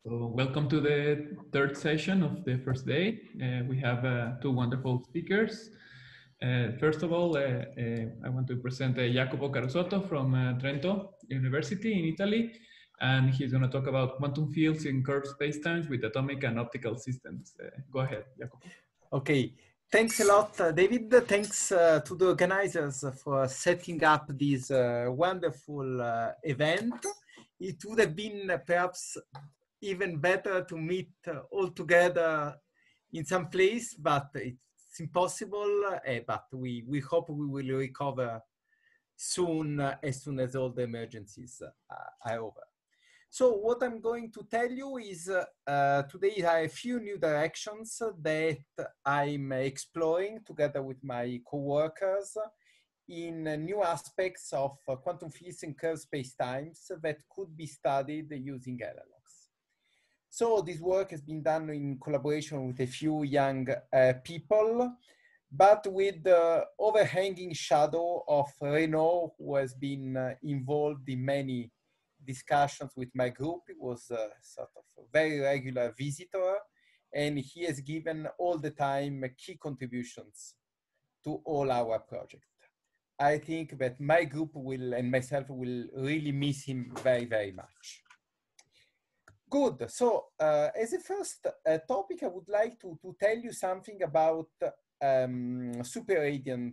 So welcome to the third session of the first day. We have two wonderful speakers. First of all, I want to present Jacopo Carusotto from Trento University in Italy, and he's going to talk about quantum fields in curved spacetimes with atomic and optical systems. Go ahead, Jacopo. Okay, thanks a lot, David. Thanks to the organizers for setting up this wonderful event. It would have been perhaps even better to meet all together in some place, but it's impossible. But we hope we will recover soon as all the emergencies are over. So what I'm going to tell you is today are a few new directions that I'm exploring together with my co-workers in new aspects of quantum fields and curved spacetimes that could be studied using analogs. So this work has been done in collaboration with a few young people, but with the overhanging shadow of Renaud, who has been involved in many discussions with my group. He was a sort of a very regular visitor, and he has given all the time key contributions to all our projects. I think that my group will, and myself will really miss him very, very much. Good. So as a first topic, I would like to tell you something about superradiants.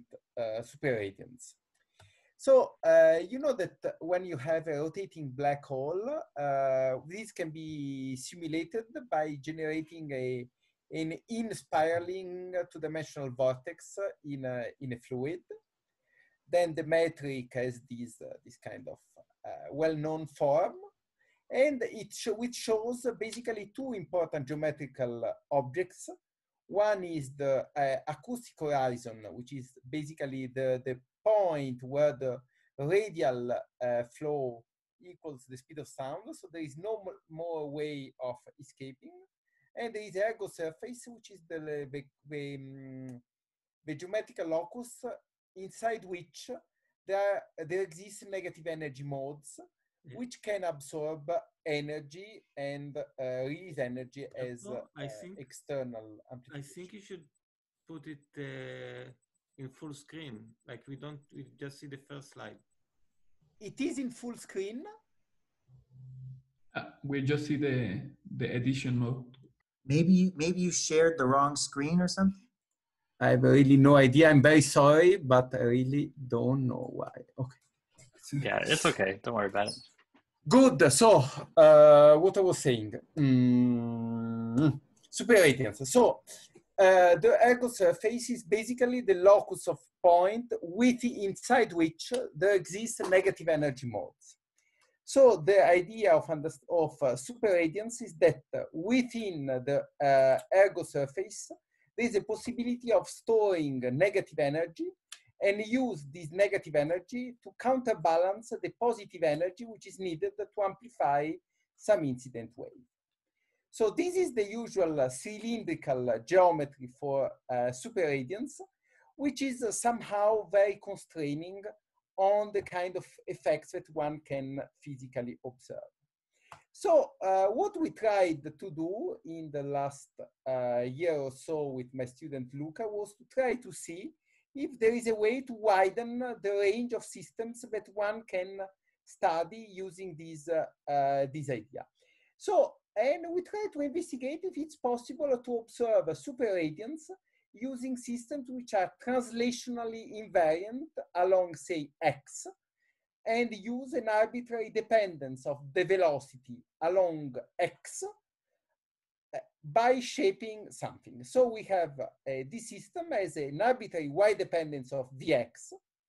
So you know that when you have a rotating black hole, this can be simulated by generating an in-spiraling two-dimensional vortex in a fluid. Then the metric has this kind of well-known form, and which shows basically two important geometrical objects. One is the acoustic horizon, which is basically the point where the radial flow equals the speed of sound. So there is no more way of escaping. And there is the ergo surface, which is the geometrical locus inside which there exist negative energy modes, which can absorb energy and release energy as external amplification. I think you should put it in full screen, like we just see the first slide. It is in full screen. We just see the edition mode. Maybe you shared the wrong screen or something. I have really no idea. I'm very sorry, but I really don't know why. Okay. Yeah, it's okay. Don't worry about it. Good. So, what I was saying, superradiance. So, the ergo surface is basically the locus of point inside which there exist negative energy modes. So, the idea of superradiance is that within the ergo surface, there is a possibility of storing negative energy and use this negative energy to counterbalance the positive energy which is needed to amplify some incident wave. So this is the usual cylindrical geometry for superradiance, which is somehow very constraining on the kind of effects that one can physically observe. So what we tried to do in the last year or so with my student Luca was to try to see if there is a way to widen the range of systems that one can study using this idea. So, and we try to investigate if it's possible to observe superradiance using systems which are translationally invariant along, say, x, and use an arbitrary dependence of the velocity along x by shaping something. So we have this system as an arbitrary y dependence of dx.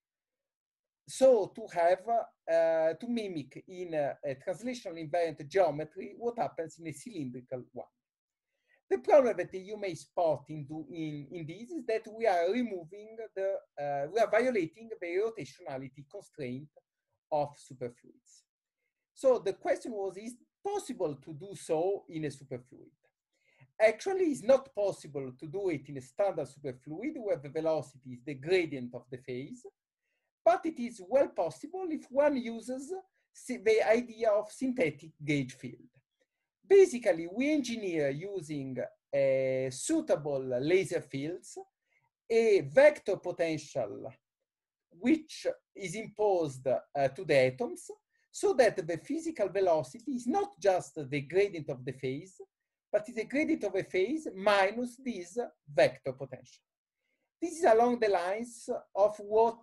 So to have, to mimic in a translational invariant geometry what happens in a cylindrical one. The problem that you may spot in this is that we are removing we are violating the rotationality constraint of superfluids. So the question was, is it possible to do so in a superfluid? Actually, it's not possible to do it in a standard superfluid where the velocity is the gradient of the phase, but it is well possible if one uses the idea of synthetic gauge field. Basically, we engineer using suitable laser fields a vector potential which is imposed to the atoms, so that the physical velocity is not just the gradient of the phase, but is a gradient of a phase minus this vector potential. This is along the lines of what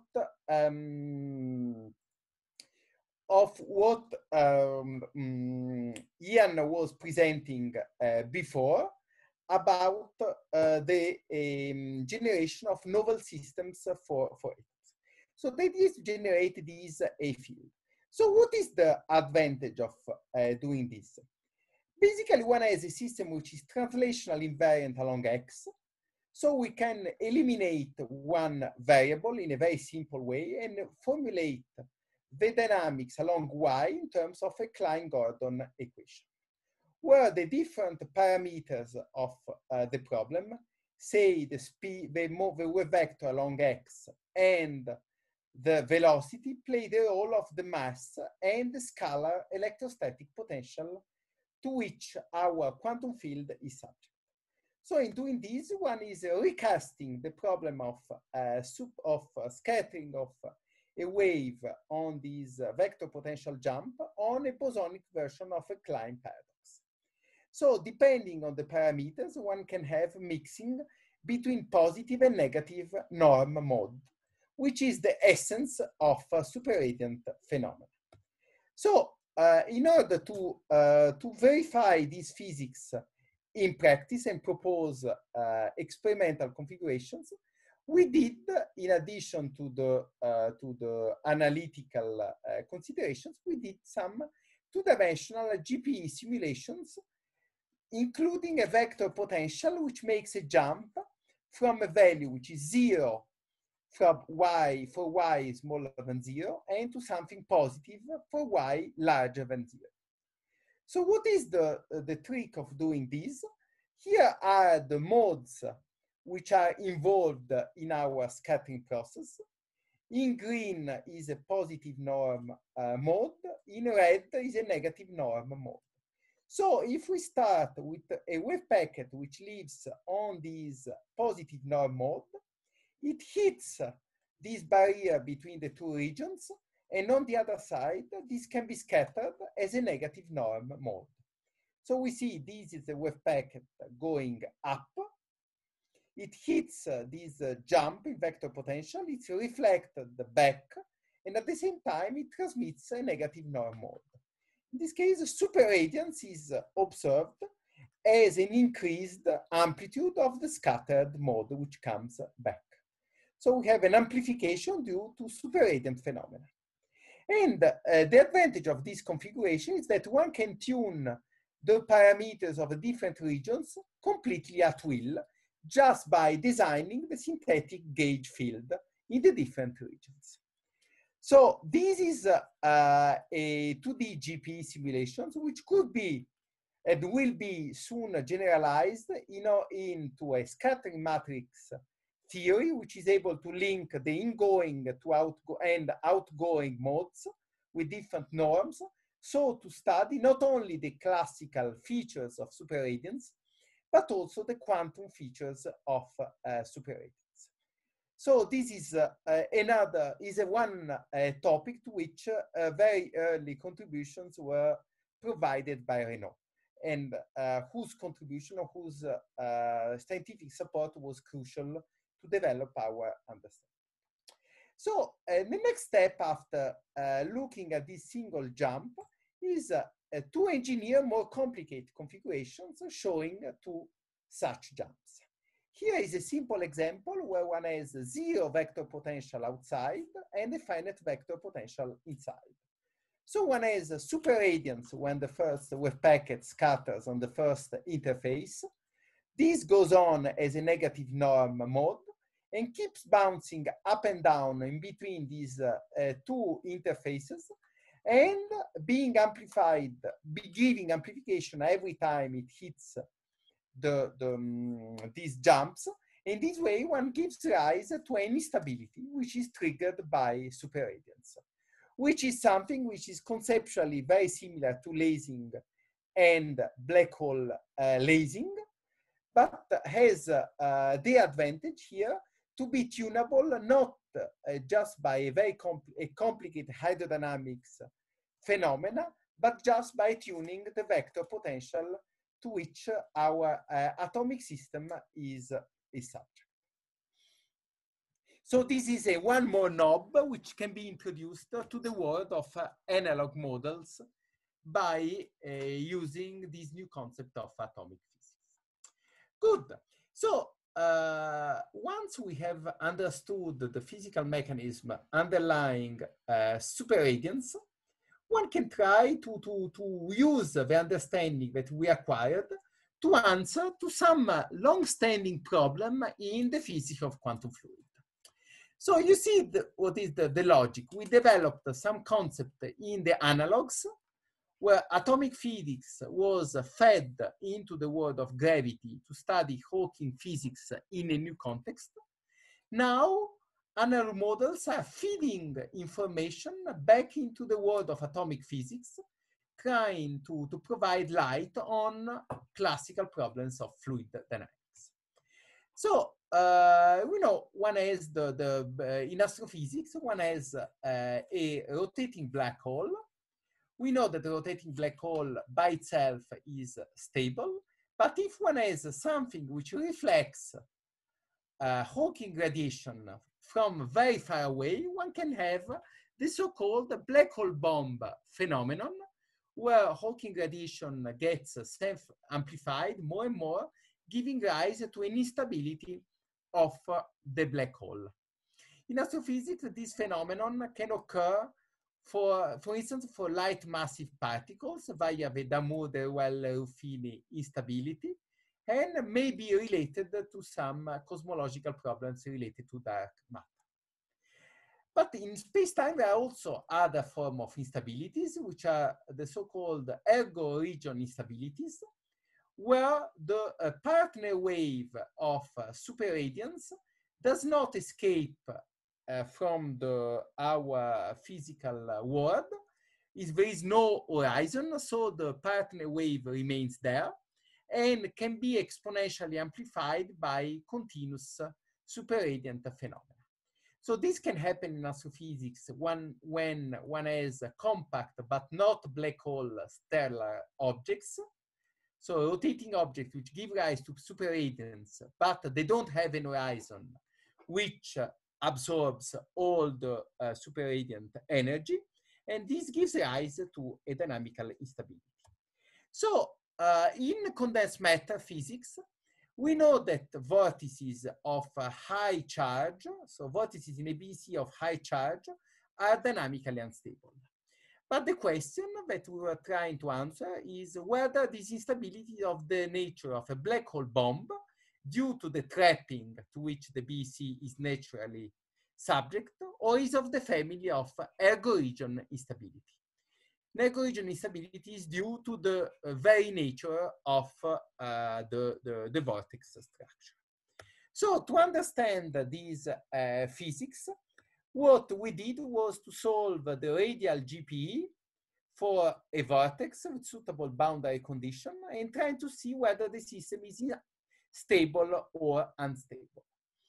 Ian was presenting before about the generation of novel systems for it. So the idea is to generate these A field. So what is the advantage of doing this? Basically, one has a system which is translational invariant along X. So we can eliminate one variable in a very simple way and formulate the dynamics along Y in terms of a Klein-Gordon equation, where the different parameters of the problem, say the speed, the wave vector along X and the velocity, play the role of the mass and the scalar electrostatic potential to which our quantum field is subject. So in doing this, one is recasting the problem of scattering of a wave on this vector potential jump on a bosonic version of a Klein paradox. So depending on the parameters, one can have mixing between positive and negative norm mode, which is the essence of superradiant phenomena. So in order to verify these physics in practice and propose experimental configurations, we did, in addition to the analytical considerations, we did some two-dimensional GPE simulations, including a vector potential which makes a jump from a value which is 0 from y for y smaller than 0 and to something positive for y larger than 0. So what is the trick of doing this? Here are the modes which are involved in our scattering process. In green is a positive norm mode, in red is a negative norm mode. So if we start with a wave packet which lives on this positive norm mode, it hits this barrier between the two regions, and on the other side, this can be scattered as a negative norm mode. So we see this is a wave packet going up. It hits this jump in vector potential, it's reflected back, and at the same time, it transmits a negative norm mode. In this case, superradiance is observed as an increased amplitude of the scattered mode, which comes back. So we have an amplification due to superradiant phenomena. And the advantage of this configuration is that one can tune the parameters of the different regions completely at will, just by designing the synthetic gauge field in the different regions. So this is a 2D GPE simulations, which could be and will be soon generalized into a scattering matrix theory, which is able to link the ingoing to outgoing modes with different norms. So to study not only the classical features of superradiance, but also the quantum features of superradiance. So this is one topic to which very early contributions were provided by Renaud, and whose contribution or whose scientific support was crucial to develop our understanding. So the next step after looking at this single jump is to engineer more complicated configurations showing two such jumps. Here is a simple example where one has 0 vector potential outside and a finite vector potential inside. So one has a superradiance when the first wave packet scatters on the first interface. This goes on as a negative norm mode and keeps bouncing up and down in between these two interfaces, and being amplified, giving amplification every time it hits these jumps. In this way, one gives rise to an instability which is triggered by superradiance, which is something which is conceptually very similar to lasing and black hole lasing, but has the advantage here to be tunable not just by a very complicated hydrodynamics phenomena, but just by tuning the vector potential to which our atomic system is subject. So this is a one more knob which can be introduced to the world of analog models by using this new concept of atomic physics. Good. So once we have understood the physical mechanism underlying superradiance, one can try to use the understanding that we acquired to answer to some long-standing problem in the physics of quantum fluid. So you see what is the logic. We developed some concept in the analogs where atomic physics was fed into the world of gravity to study Hawking physics in a new context. Now, analog models are feeding information back into the world of atomic physics, trying to provide light on classical problems of fluid dynamics. So, we know one has in astrophysics, one has a rotating black hole. We know that the rotating black hole by itself is stable, but if one has something which reflects Hawking radiation from very far away, one can have the so-called black hole bomb phenomenon, where Hawking radiation gets self-amplified more and more, giving rise to an instability of the black hole. In astrophysics, this phenomenon can occur for instance, for light massive particles via the Damour-Deruel-Ruffini instability, and may be related to some cosmological problems related to dark matter. But in space-time, there are also other forms of instabilities, which are the so-called ergo region instabilities, where the partner wave of superradiance does not escape from our physical world. There is no horizon, so the partner wave remains there and can be exponentially amplified by continuous superradiant phenomena. So this can happen in astrophysics when one has compact but not black hole stellar objects. So rotating objects which give rise to superradiance, but they don't have an horizon which absorbs all the superradiant energy, and this gives rise to a dynamical instability. So in condensed matter physics, we know that vortices of high charge, so vortices in a BC of high charge, are dynamically unstable. But the question that we were trying to answer is whether this instability is of the nature of a black hole bomb due to the trapping to which the BC is naturally subject, or is of the family of ergo region instability. Ergo region instability is due to the very nature of the vortex structure. So to understand this physics, what we did was to solve the radial GPE for a vortex with suitable boundary condition and trying to see whether the system is stable or unstable.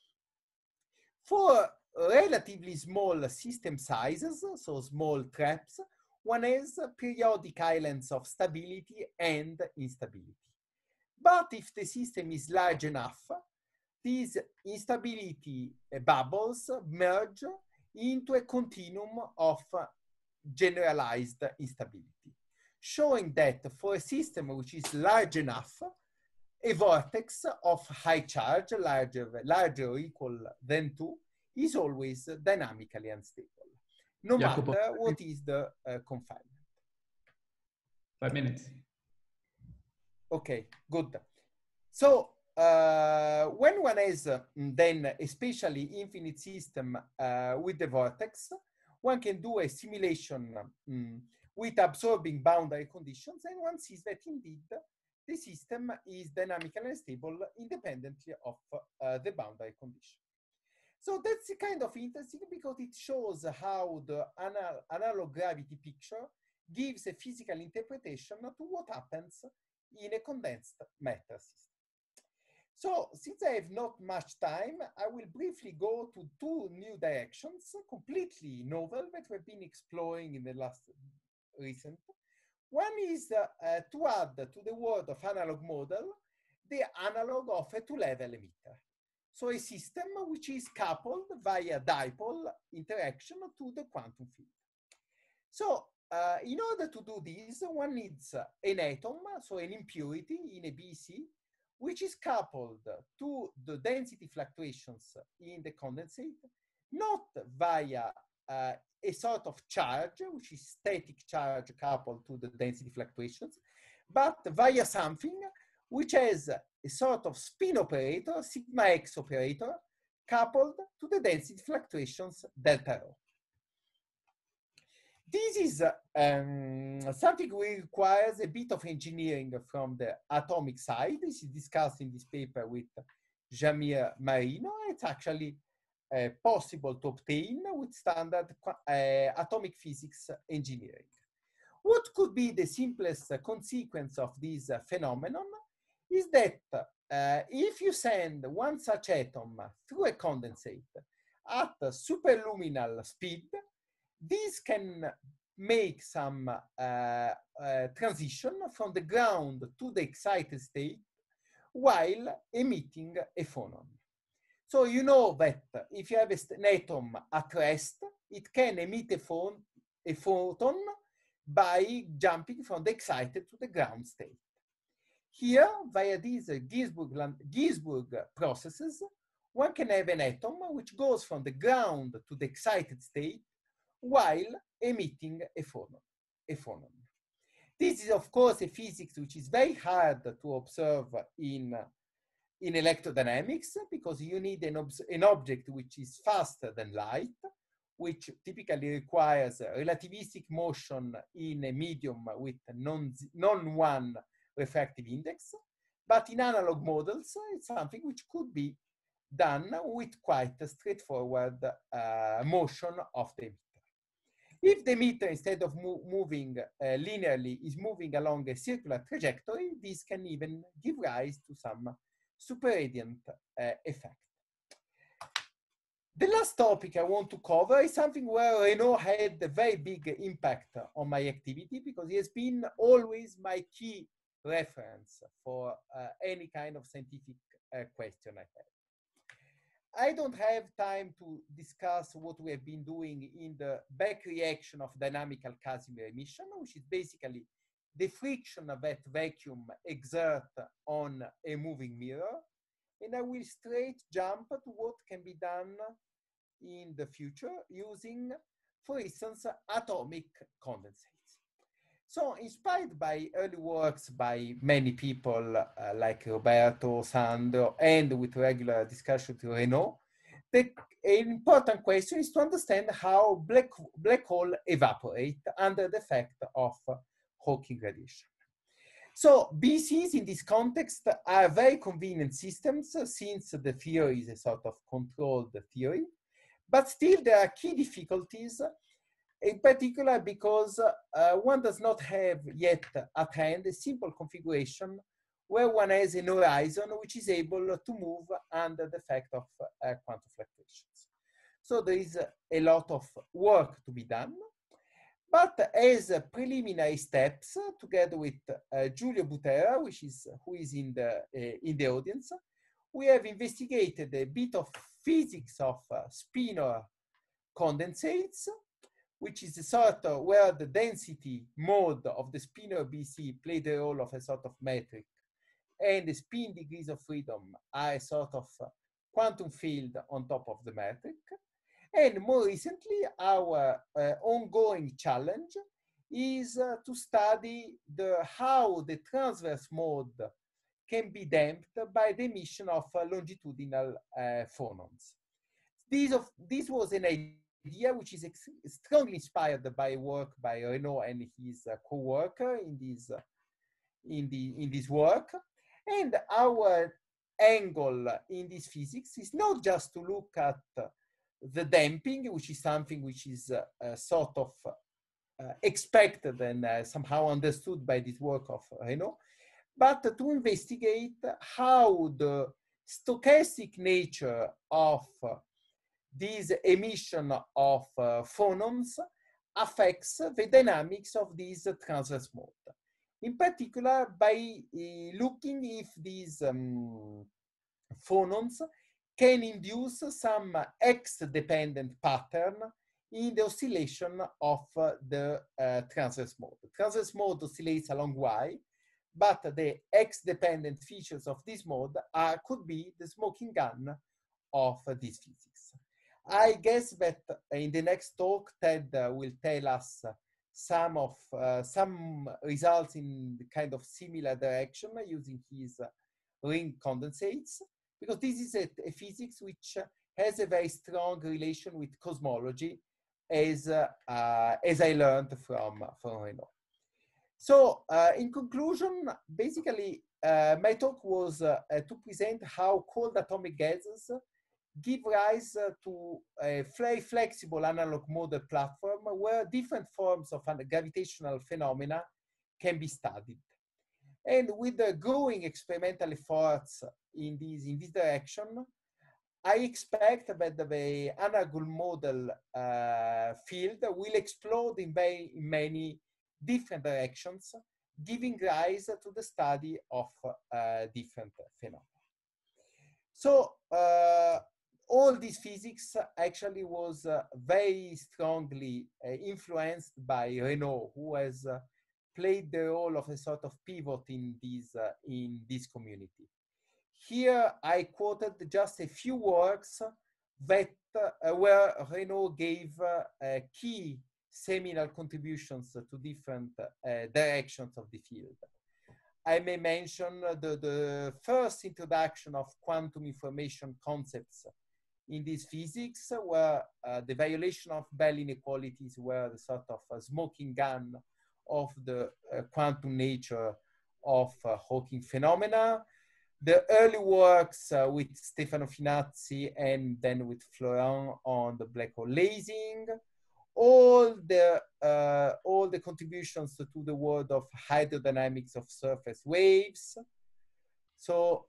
For relatively small system sizes, so small traps, one has periodic islands of stability and instability. But if the system is large enough, these instability bubbles merge into a continuum of generalized instability, showing that for a system which is large enough, a vortex of high charge, larger or equal than 2, is always dynamically unstable, no Jacopo, matter what is the confinement. 5 minutes. Okay, good. So when one has then especially infinite system with the vortex, one can do a simulation with absorbing boundary conditions, and one sees that indeed the system is dynamically unstable independently of the boundary condition. So that's kind of interesting because it shows how the analog gravity picture gives a physical interpretation to what happens in a condensed matter system. So since I have not much time, I will briefly go to two new directions, completely novel, that we've been exploring in the last recent. One is to add to the word of analog model the analog of a two-level emitter. So a system which is coupled via dipole interaction to the quantum field. So in order to do this, one needs an atom, so an impurity in a BC, which is coupled to the density fluctuations in the condensate, not via a sort of charge, which is static charge coupled to the density fluctuations, but via something which has a sort of spin operator, sigma x operator, coupled to the density fluctuations delta rho. This is something which requires a bit of engineering from the atomic side. This is discussed in this paper with Jamir Marino. It's actually possible to obtain with standard atomic physics engineering. What could be the simplest consequence of this phenomenon is that if you send one such atom through a condensate at superluminal speed, this can make some transition from the ground to the excited state while emitting a phonon. So you know that if you have an atom at rest, it can emit a photon by jumping from the excited to the ground state. Here, via these Ginzburg processes, one can have an atom which goes from the ground to the excited state while emitting a phonon. This is, of course, a physics which is very hard to observe in electrodynamics, because you need an object which is faster than light, which typically requires relativistic motion in a medium with non-1 refractive index. But in analog models, it's something which could be done with quite a straightforward motion of the emitter. If the emitter, instead of moving linearly, is moving along a circular trajectory, this can even give rise to some superradiant effect. The last topic I want to cover is something where Renaud had a very big impact on my activity, because he has been always my key reference for any kind of scientific question I have. I don't have time to discuss what we have been doing in the back reaction of dynamical Casimir emission, which is basically the friction that vacuum exerts on a moving mirror. And I will straight jump to what can be done in the future using, for instance, atomic condensates. So inspired by early works by many people like Roberto, Sandro, and with regular discussion with Renaud, an important question is to understand how black holes evaporate under the effect of Hawking radiation. So BCs in this context are very convenient systems, since the theory is a sort of controlled theory, but still there are key difficulties, in particular because one does not have yet at hand a simple configuration where one has an horizon which is able to move under the effect of quantum fluctuations. So there is a lot of work to be done, but as preliminary steps, together with Giulio Butera, who is in the audience, we have investigated a bit of physics of spinor condensates, which is a sort of where the density mode of the spinor BC played the role of a sort of metric, and the spin degrees of freedom are a sort of quantum field on top of the metric. And more recently, our ongoing challenge is to study how the transverse mode can be damped by the emission of longitudinal phonons. This was an idea which is strongly inspired by work by Renaud and his co-worker in this work. And our angle in this physics is not just to look at the damping, which is something which is sort of expected and somehow understood by this work of Renaud, but to investigate how the stochastic nature of this emission of phonons affects the dynamics of this transverse mode. In particular, by looking if these phonons can induce some X-dependent pattern in the oscillation of the transverse mode. The transverse mode oscillates along Y, but the X-dependent features of this mode could be the smoking gun of this physics. I guess that in the next talk, Ted will tell us some results in the kind of similar direction using his ring condensates, because this is a physics which has a very strong relation with cosmology, as I learned from Renaud. So in conclusion, basically, my talk was to present how cold atomic gases give rise to a very flexible analog model platform where different forms of gravitational phenomena can be studied. And with the growing experimental efforts in this direction, I expect that the analog model field will explode in many different directions, giving rise to the study of different phenomena. So all this physics actually was very strongly influenced by Renaud, who has played the role of a sort of pivot in this community. Here I quoted just a few works that where Renaud gave key seminal contributions to different directions of the field. I may mention the first introduction of quantum information concepts in this physics, where the violation of Bell inequalities were the sort of a smoking gun of the quantum nature of Hawking phenomena. The early works with Stefano Finazzi and then with Florent on the black hole lasing, all the contributions to the world of hydrodynamics of surface waves. So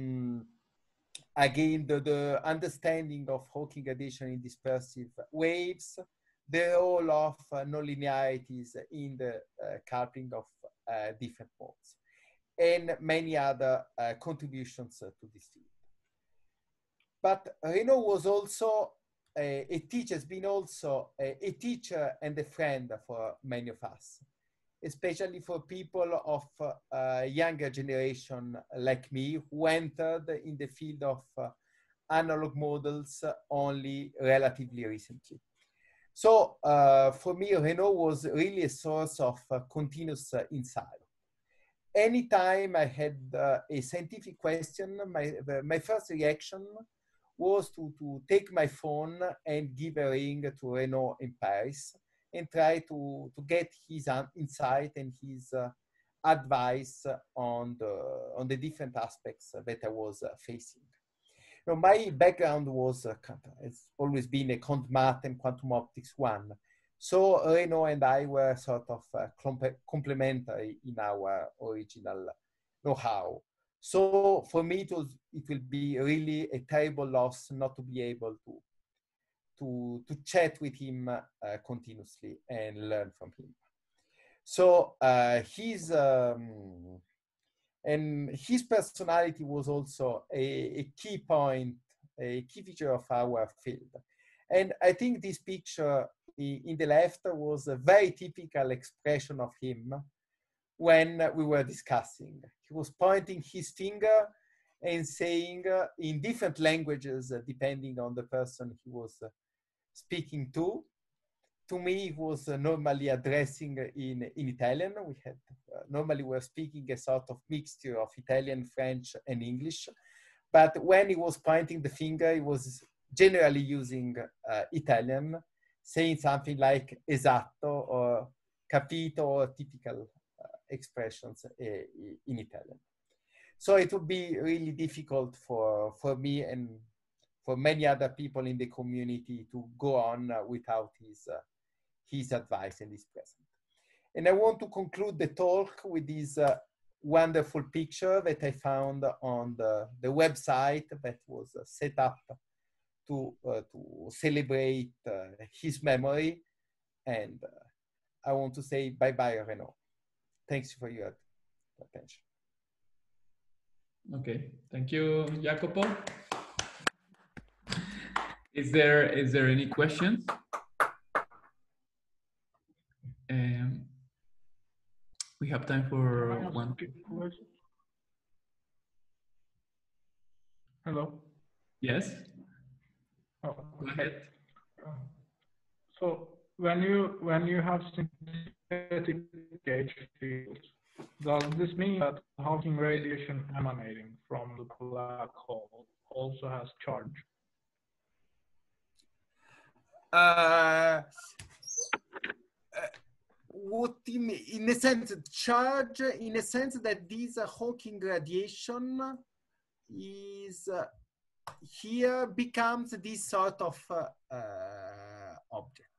again, the understanding of Hawking radiation in dispersive waves, the role of nonlinearities in the coupling of different modes, and many other contributions to this field. But Renaud was also a teacher, has been also a teacher and a friend for many of us, especially for people of younger generation like me, who entered in the field of analog models only relatively recently. So for me, Renaud was really a source of continuous insight. Anytime I had a scientific question, my first reaction was to take my phone and give a ring to Renaud in Paris and try to get his insight and his advice on the different aspects that I was facing. You know, my background was, it's always been a quantum math and quantum optics one. So Renaud and I were sort of complementary in our original know-how. So for me, it will be really a terrible loss not to be able to chat with him continuously and learn from him. So his personality was also a key point, a key feature of our field. And I think this picture in the left was a very typical expression of him when we were discussing. He was pointing his finger and saying in different languages, depending on the person he was speaking to. To me, he was normally addressing in Italian. We had normally we're speaking a sort of mixture of Italian, French, and English. But when he was pointing the finger, he was generally using Italian, saying something like esatto or capito or typical expressions in Italian. So it would be really difficult for me and for many other people in the community to go on without his advice and is present. And I want to conclude the talk with this wonderful picture that I found on the website that was set up to celebrate his memory. And I want to say bye-bye, Renaud. Thanks for your attention. Okay, thank you, Jacopo. Is there any questions? We have time for one. Hello. Yes. Oh, go ahead. So when you have synthetic gauge fields, does this mean that Hawking radiation emanating from the black hole also has charge? What in a sense, charge, in a sense that this Hawking radiation is here becomes this sort of object.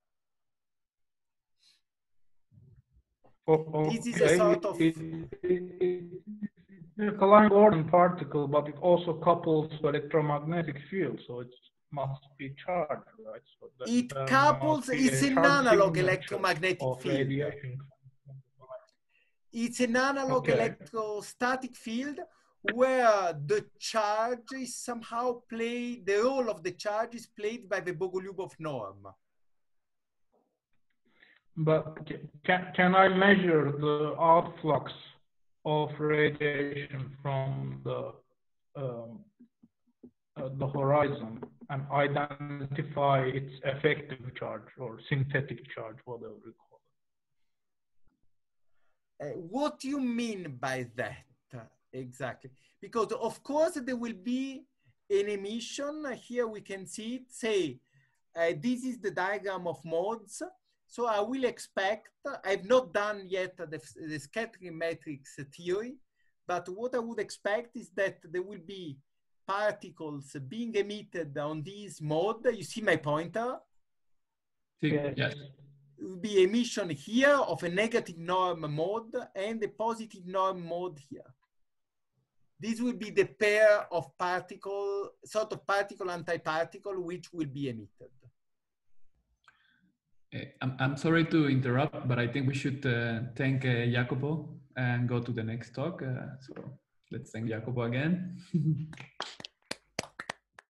Okay. This is a sort of... It's a Lang-Gordon particle, but it also couples to electromagnetic field, so it must be charged, right? So it couples, it's an analog electromagnetic field. Radiation. It's an analog electrostatic field where the charge is somehow played, the role of the charge is played by the Bogolyubov norm. But can I measure the outflux of radiation from the horizon and identify its effective charge or synthetic charge, whatever you call it? What do you mean by that exactly? Because of course there will be an emission. Here we can see it. Say this is the diagram of modes. So I will expect, I've not done yet the scattering matrix theory, but what I would expect is that there will be particles being emitted on this mode. You see my pointer? Yes. There will be emission here of a negative norm mode and a positive norm mode here. This will be the pair of particle, sort of particle-antiparticle, which will be emitted. I'm sorry to interrupt, but I think we should thank Jacopo and go to the next talk. So let's thank Jacopo again.